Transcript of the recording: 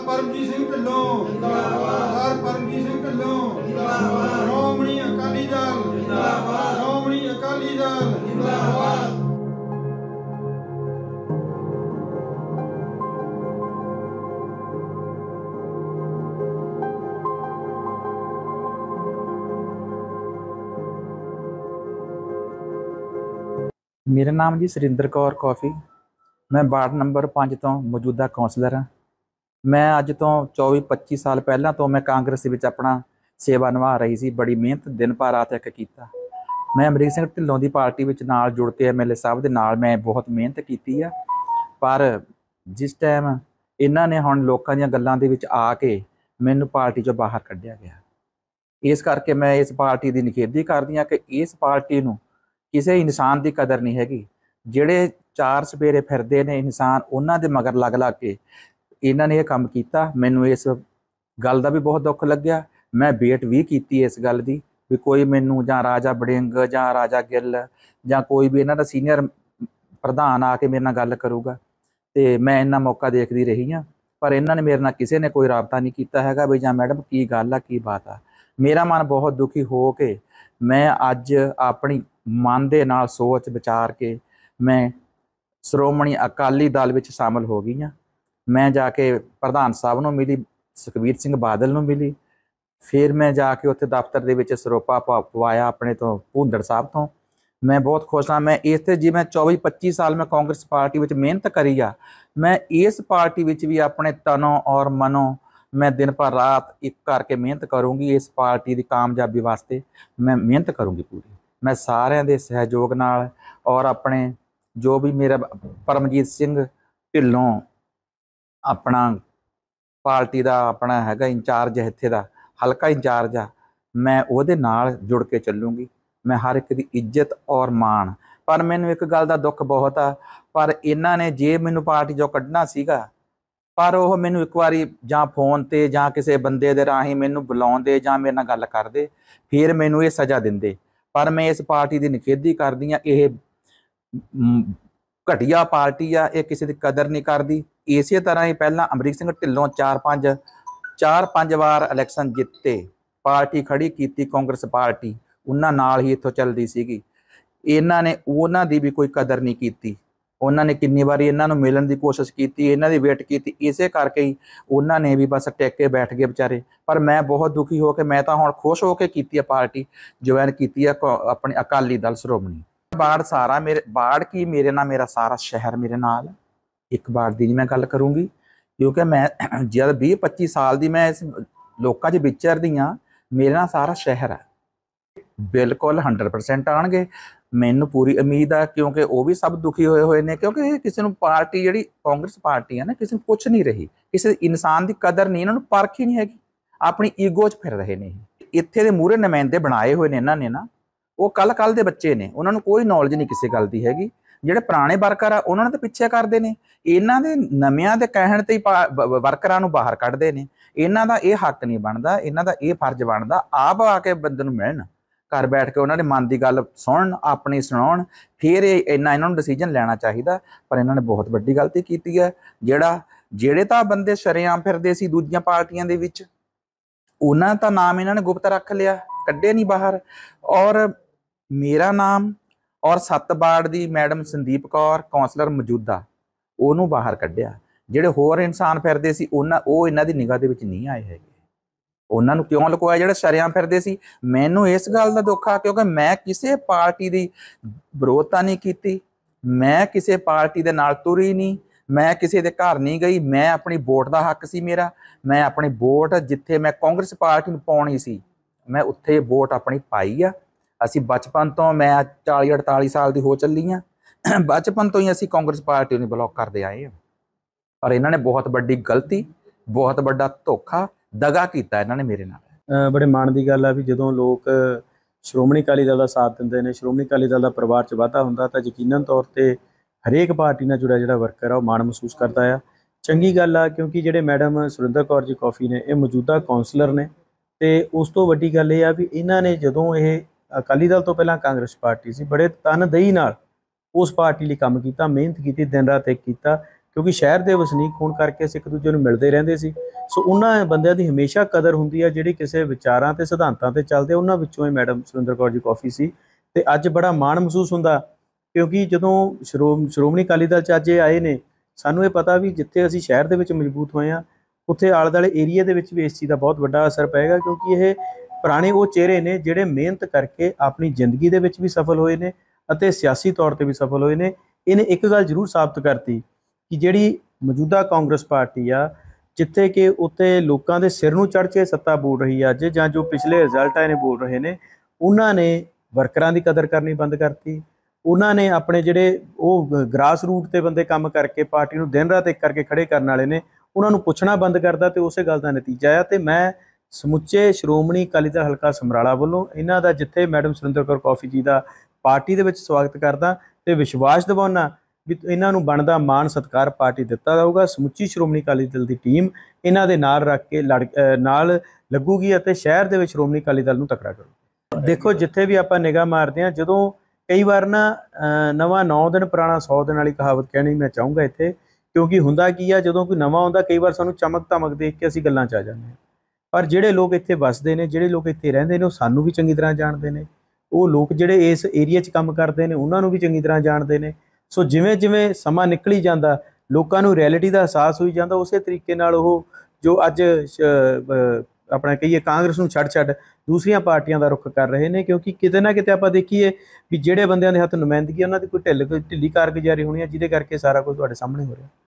परमजीत सिंह ढिल्लों सरदार परमजीत सिंह ढिल्लों श्रोमणी अकाली दल श्रोमणी अकाली दल। मेरा नाम जी सुरिंदर कौर कॉफी, मैं वार्ड नंबर 5 तो मौजूदा कौंसलर हाँ। मैं अज तो 24-25 साल पहला तो मैं कांग्रेस विच अपना सेवा निभा रही सी। बड़ी मेहनत दिन पर रात एक कीता। मैं अमरीक सिंह ढिल्लों की पार्टी विच नाल जुड़ के MLA साहब दे नाल मैं बहुत मेहनत की है। पर जिस टाइम इन्हां ने हुण लोकां दीयां गल्लां दे विच आके मैनूं पार्टी चों बाहर कढ़िया गया। इस करके मैं इस पार्टी की निखेधी करदी हां कि इस पार्टी नूं किसी इंसान की कदर नहीं हैगी। जिहड़े चार सपेरे फिरदे ने इंसान उन्हां दे मगर लग लग के इन्हां ने यह काम कीता। मैनूं इस गल का भी बहुत दुख लग्या। मैं वेट भी की इस गल की भी कोई मैनूं जां राजा बड़िंग जां राजा गिल जां कोई भी इन्हां दा सीनियर प्रधान आके मेरे नाल गल करूगा, तो मैं इन्ना मौका देखती रही हाँ। पर इन्हां ने मेरे नाल किसी ने कोई राबता नहीं किया हैगा भी जां मैडम की गल आ की बात आ। मेरा मन बहुत दुखी हो के मैं अज अपनी मन दे नाल सोच विचार के मैं श्रोमणी अकाली दल विच शामिल हो गई हाँ। मैं जाके प्रधान साहब नूं मिली, सुखबीर सिंह बादल नूं मिली, फिर मैं जाके उत्थे दफ्तर दे विच सरोपा पवाया अपने तो भूंदड़ साहब तो। मैं बहुत खुश हाँ। मैं इत्थे जी मैं 24-25 साल मैं कांग्रेस पार्टी विच मेहनत करी आ। मैं इस पार्टी विच भी अपने तनों और मनों मैं दिन पर रात एक करके मेहनत करूँगी। इस पार्टी की कामयाबी वास्ते मैं मेहनत करूँगी पूरी। मैं सारिਆਂ ਦੇ सहयोग नाल और अपने जो भी मेरा परमजीत सिंह ढिल्लों अपना पार्टी का अपना हैगा इंचार्ज है, इत्थे दा हल्का इंचार्ज आ, मैं उहदे नाल जुड़ के चलूँगी। मैं हर एक की इज्जत और मान। पर मैनूं एक गल का दुख बहुत आ, पर इन्हां ने जे मैनूं पार्टी चों कढ़ना सीगा पर वह मैनूं एक बारी जां फोन ते जां किसी बंदे दे राहीं मैनूं बुलाउंदे जां मेरे नाल गल करदे, फिर मैनूं ये सज़ा दिंदे। पर मैं इस पार्टी की निखेधी करदी हाँ। ये घटिया पार्टी आ, ये किसी की कदर नहीं करती। इस तरह ही पहला अमरीक सिंह ढिल्लों 4-5 वार इलैक्शन जिते पार्टी खड़ी की कांग्रेस पार्टी उन्हां नाल ही इत्थों चलदी सीगी। इन्हां ने उन्हां दी भी कोई कदर नहीं की। उन्होंने कितनी बारी इन्हों मिलने की कोशिश की, इन्हों की वेट की, इस करके ही उन्होंने भी बस टेक के बैठ गए बेचारे। पर मैं बहुत दुखी हो के मैं तो हुण खुश होकर की पार्टी ज्वाइन की अपने अकाली दल श्रोमणी। बाढ़ सारा मेरे बाढ़ की मेरे नाल मेरा सारा शहर मेरे नाल। एक बाढ़ की मैं गल करूँगी क्योंकि मैं जब 20-25 साल की मैं इस लोगों च विचरदी हाँ। मेरे नाल सारा शहर है बिल्कुल 100% आउणगे। मैनूं पूरी उम्मीद आ क्योंकि वो भी सब दुखी होए हुए ने क्योंकि किसी नूं पार्टी जिहड़ी कांग्रेस पार्टी है ना किसी नूं कुछ नहीं रही, किसी इंसान की कदर नहीं, इन्होंने परख ही नहीं हैगी, अपनी ईगो च फिर रहे ने। इत्थे दे मूहरे नुमाइंदे बनाए हुए ने इन्हां ने ना, वो कल दे बच्चे ने, उन्होंने कोई नॉलेज नहीं किसी गल की हैगी। जिहड़े पुराने वर्कर आ उन्होंने तो पिछे करते हैं, इन्हां दे नविआं दे कहण ते वर्करां नूं बाहर कढ़दे ने। इन्हां दा इह हक नहीं बनता, इन्हां दा इह फर्ज बनता आप आके बंदे नूं मिलण, घर बैठ के उन्होंने मन की गल सुन अपनी सुनाउण, फिर इन्ना इन्होंने डिसीजन लेना चाहिए। पर इन्होंने बहुत वड्डी गलती की है। ਜਿਹੜੇ ਤਾਂ बंदे शरेआम फिरदे सी दूजियां पार्टियां दे विच उन्हां दा नाम इन्होंने गुप्त रख लिया, कढ़े नहीं बाहर। और मेरा नाम और 7 वार्ड की मैडम संदीप कौर कौंसलर मौजूदा ਉਹਨੂੰ बाहर कढ़िया। ਜਿਹੜੇ होर इंसान फिरदे सी ਉਹ इन्हां दी निगाह दे विच नहीं आए हैगे। उन्होंने क्यों लुकवाया ਜਿਹੜੇ शरेआम फिरदे सी। मैनूं इस गल का दुख आ क्योंकि मैं किसी पार्टी की विरोधता नहीं की, मैं किसी पार्टी के नाल तुरी नहीं, मैं किसी के घर नहीं गई। मैं अपनी वोट का हक सी मेरा, मैं अपनी वोट जिथे मैं कांग्रेस पार्टी नूं पाउणी सी मैं उत्थे वोट अपनी पाई आ। असी बचपन तो मैं 40-48 साल की हो चली हाँ, बचपन तो ही असी कांग्रेस पार्टी नूं ब्लॉक करते आए हैं। पर इन्होंने बहुत वड्डी गलती, बहुत वड्डा धोखा दगा किया इन्होंने मेरे नाल। बड़े माण की गल आ भी जो लोग श्रोमणी अकाली दल का साथ देंदे ने, श्रोमणी अकाली दल का परिवार च वाधा हुंदा तां यकीनन तौर पर हरेक पार्टी नाल जुड़िया जिहड़ा वर्कर आ माण महसूस करता है। चंगी गल आ क्योंकि जिहड़े मैडम सुरिंदर कौर जी कॉफी ने ये मौजूदा कौंसलर ने, तो उस तो वड्डी गल ये आ भी इन्हां ने जदों ये अकाली दल तो पहलां कांग्रेस पार्टी सी बड़े तनदेही नाल उस पार्टी लिए काम किया, मेहनत की, दिन रात एक किया ਕਿਉਂਕਿ ਸ਼ਹਿਰ ਦੇ ਵਸਨੀਕ ਹੋਣ ਕਰਕੇ ਅਸੀਂ ਇੱਕ ਦੂਜੇ ਨੂੰ ਮਿਲਦੇ ਰਹਿੰਦੇ ਸੀ। ਸੋ ਉਹਨਾਂ ਬੰਦਿਆਂ ਦੀ ਹਮੇਸ਼ਾ ਕਦਰ ਹੁੰਦੀ ਹੈ ਜਿਹੜੀ ਕਿਸੇ ਵਿਚਾਰਾਂ ਤੇ ਸਿਧਾਂਤਾਂ ਤੇ ਚੱਲਦੇ। ਉਹਨਾਂ ਵਿੱਚੋਂ ਇਹ ਮੈਡਮ ਸੁਰਿੰਦਰ ਕੌਰ ਜੀ ਕਾਫੀ ਸੀ। ਤੇ ਅੱਜ ਬੜਾ ਮਾਣ ਮਹਿਸੂਸ ਹੁੰਦਾ ਕਿਉਂਕਿ ਜਦੋਂ ਸ਼੍ਰੋਮਣੀ ਅਕਾਲੀ ਦਲ 'ਚ ਅੱਜ ਇਹ ਆਏ ਨੇ, ਸਾਨੂੰ ਇਹ ਪਤਾ ਵੀ ਜਿੱਥੇ ਅਸੀਂ ਸ਼ਹਿਰ ਦੇ ਵਿੱਚ ਮਜ਼ਬੂਤ ਹੋਏ ਹਾਂ ਉੱਥੇ ਆਲੇ ਦੁਆਲੇ ਏਰੀਆ ਦੇ ਵਿੱਚ ਵੀ ਇਸ ਚੀਜ਼ ਦਾ ਬਹੁਤ ਵੱਡਾ ਅਸਰ ਪਏਗਾ, ਕਿਉਂਕਿ ਇਹ ਪੁਰਾਣੇ ਉਹ ਚਿਹਰੇ ਨੇ ਜਿਹੜੇ ਮਿਹਨਤ ਕਰਕੇ ਆਪਣੀ ਜ਼ਿੰਦਗੀ ਦੇ ਵਿੱਚ ਵੀ ਸਫਲ ਹੋਏ ਨੇ ਅਤੇ ਸਿਆਸੀ ਤੌਰ ਤੇ ਵੀ ਸਫਲ ਹੋਏ ਨੇ। ਇਹਨੇ ਇੱਕ ਗੱਲ ਜ਼ਰੂਰ ਸਾਬਤ ਕਰਤੀ ਕਿ ਜਿਹੜੀ ਮੌਜੂਦਾ ਕਾਂਗਰਸ ਪਾਰਟੀ ਆ, ਜਿੱਥੇ ਕਿ ਉੱਤੇ ਲੋਕਾਂ ਦੇ ਸਿਰ ਨੂੰ ਚੜ੍ਹ ਕੇ ਸੱਤਾ ਬੋਲ ਰਹੀ ਆ ਅੱਜ, ਜਾਂ ਜੋ ਪਿਛਲੇ ਰਿਜ਼ਲਟ ਆਏ ਨੇ ਬੋਲ ਰਹੇ ਨੇ, ਉਹਨਾਂ ਨੇ ਵਰਕਰਾਂ ਦੀ ਕਦਰ ਕਰਨੀ ਬੰਦ ਕਰਤੀ। ਉਹਨਾਂ ਨੇ ਆਪਣੇ ਜਿਹੜੇ ਉਹ ਗ੍ਰਾਸ ਰੂਟ ਤੇ ਬੰਦੇ ਕੰਮ ਕਰਕੇ ਪਾਰਟੀ ਨੂੰ ਦਿਨ ਰਾਤ ਇੱਕ ਕਰਕੇ ਖੜੇ ਕਰਨ ਵਾਲੇ ਨੇ, ਉਹਨਾਂ ਨੂੰ ਪੁੱਛਣਾ ਬੰਦ ਕਰਦਾ ਤੇ ਉਸੇ ਗੱਲ ਦਾ ਨਤੀਜਾ ਆ। ਤੇ ਮੈਂ ਸਮੁੱਚੇ ਸ਼੍ਰੋਮਣੀ ਅਕਾਲੀ ਦਲ ਹਲਕਾ ਸਮਰਾਲਾ ਵੱਲੋਂ ਇਹਨਾਂ ਦਾ ਜਿੱਥੇ ਮੈਡਮ ਸੁਰਿੰਦਰ ਕੌਰ ਕਾਫੀ ਜੀ ਦਾ ਪਾਰਟੀ ਦੇ ਵਿੱਚ ਸਵਾਗਤ ਕਰਦਾ ਤੇ ਵਿਸ਼ਵਾਸ ਦਿਵਾਉਣਾ ਵੀ ਇਹਨਾਂ ਨੂੰ ਬਣਦਾ ਮਾਣ ਸਤਿਕਾਰ ਪਾਰਟੀ ਦਿੱਤਾ ਜਾਊਗਾ। ਸਮੁੱਚੀ ਸ਼੍ਰੋਮਣੀ ਅਕਾਲੀ ਦਲ ਦੀ ਟੀਮ ਇਹਨਾਂ ਦੇ ਨਾਲ ਰੱਖ ਕੇ ਨਾਲ ਲੱਗੂਗੀ ਅਤੇ ਸ਼ਹਿਰ ਦੇ ਵਿੱਚ ਸ਼੍ਰੋਮਣੀ ਅਕਾਲੀ ਦਲ ਨੂੰ ਤਕੜਾ ਕਰੂ। ਦੇਖੋ ਜਿੱਥੇ ਵੀ ਆਪਾਂ ਨਿਗਾਹ ਮਾਰਦੇ ਹਾਂ, ਜਦੋਂ ਕਈ ਵਾਰ ਨਾ ਨਵਾਂ 9 ਦਿਨ ਪੁਰਾਣਾ 100 ਦਿਨ ਵਾਲੀ ਕਹਾਵਤ ਕਹਿਣੀ ਮੈਂ ਚਾਹੂੰਗਾ ਇੱਥੇ, ਕਿਉਂਕਿ ਹੁੰਦਾ ਕੀ ਆ ਜਦੋਂ ਕੋਈ ਨਵਾਂ ਆਉਂਦਾ ਕਈ ਵਾਰ ਸਾਨੂੰ ਚਮਕ ਧਮਕ ਦੇਖ ਕੇ ਅਸੀਂ ਗੱਲਾਂ 'ਚ ਆ ਜਾਂਦੇ ਹਾਂ, ਪਰ ਜਿਹੜੇ ਲੋਕ ਇੱਥੇ ਵੱਸਦੇ ਨੇ, ਜਿਹੜੇ ਲੋਕ ਇੱਥੇ ਰਹਿੰਦੇ ਨੇ, ਉਹ ਸਾਨੂੰ ਵੀ ਚੰਗੀ ਤਰ੍ਹਾਂ ਜਾਣਦੇ ਨੇ। ਉਹ ਲੋਕ ਜਿਹੜੇ ਇਸ ਏਰੀਆ 'ਚ ਕੰਮ ਕਰਦੇ ਨੇ ਉਹਨਾਂ ਨੂੰ ਵੀ ਚੰਗੀ ਤਰ੍ਹਾਂ ਜਾਣਦੇ ਨੇ। ਸੋ ਜਿਵੇਂ ਜਿਵੇਂ ਸਮਾਂ ਨਿਕਲੀ ਜਾਂਦਾ ਲੋਕਾਂ ਨੂੰ ਰਿਐਲਿਟੀ ਦਾ ਅਹਿਸਾਸ ਹੋਈ ਜਾਂਦਾ, ਉਸੇ ਤਰੀਕੇ ਨਾਲ ਉਹ ਜੋ ਅੱਜ ਆਪਣਾ ਕਹੀਏ ਕਾਂਗਰਸ ਨੂੰ ਛੱਡ ਦੂਸਰੀਆਂ ਪਾਰਟੀਆਂ ਦਾ ਰੁੱਖ ਕਰ ਰਹੇ ਨੇ, ਕਿਉਂਕਿ ਕਿਤੇ ਨਾ ਕਿਤੇ ਆਪਾਂ ਦੇਖੀਏ ਵੀ ਜਿਹੜੇ ਬੰਦਿਆਂ ਦੇ ਹੱਥ ਨੁਮਾਇੰਦਗੀ ਉਹਨਾਂ ਦੀ ਕੋਈ ਢਿੱਲੀ ਕਾਰਗੁਜ਼ਾਰੀ ਹੋਣੀ ਹੈ, ਜਿਹਦੇ ਕਰਕੇ ਸਾਰਾ ਕੁਝ ਤੁਹਾਡੇ ਸਾਹਮਣੇ ਹੋ ਰਿਹਾ।